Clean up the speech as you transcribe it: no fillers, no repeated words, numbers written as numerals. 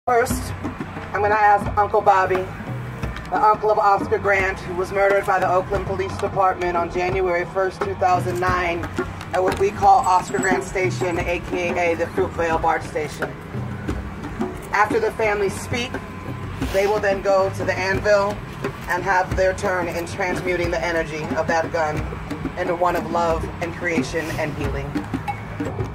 First, I'm going to ask Uncle Bobby, the uncle of Oscar Grant, who was murdered by the Oakland Police Department on January 1st, 2009, at what we call Oscar Grant Station, aka the Fruitvale BART Station. After the families speak, they will then go to the anvil and have their turn in transmuting the energy of that gun into one of love and creation and healing.